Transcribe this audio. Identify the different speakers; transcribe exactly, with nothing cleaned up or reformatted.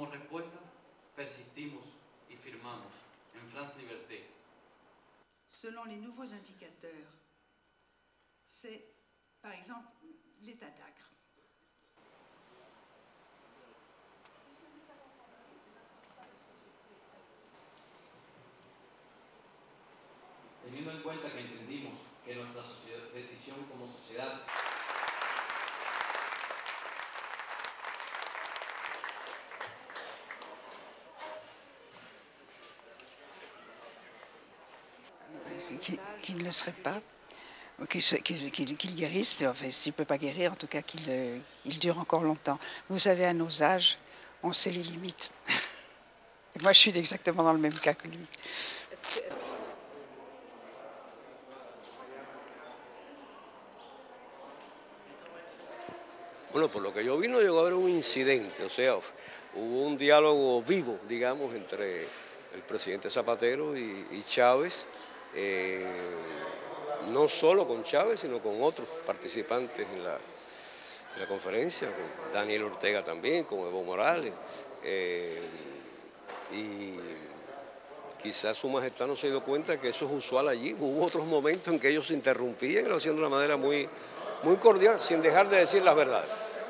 Speaker 1: como respuesta, persistimos y firmamos en France Liberté.
Speaker 2: Selon les nouveaux indicateurs, c'est par exemple l'état d'Acre.
Speaker 1: Teniendo en cuenta que entendimos que nuestra sociedad, decisión como sociedad
Speaker 3: Qu'il qu'il ne le serait pas, qu'il qu'il, qu'il, qu'il guérisse, enfin s'il ne peut pas guérir, en tout cas qu'il euh, il dure encore longtemps. Vous savez, à nos âges, on sait les limites. Et moi, je suis exactement dans le même cas que lui.
Speaker 4: Bueno, por lo que yo vi no llegó a haber un incidente, o sea, hubo un diálogo vivo, digamos, entre el presidente Zapatero y, y Chávez, eh, no solo con Chávez, sino con otros participantes en la, en la conferencia, con Daniel Ortega también, con Evo Morales, eh, y quizás su majestad no se dio cuenta que eso es usual allí. Hubo otros momentos en que ellos se interrumpían y lo hacían de una manera muy, muy cordial, sin dejar de decir las verdades.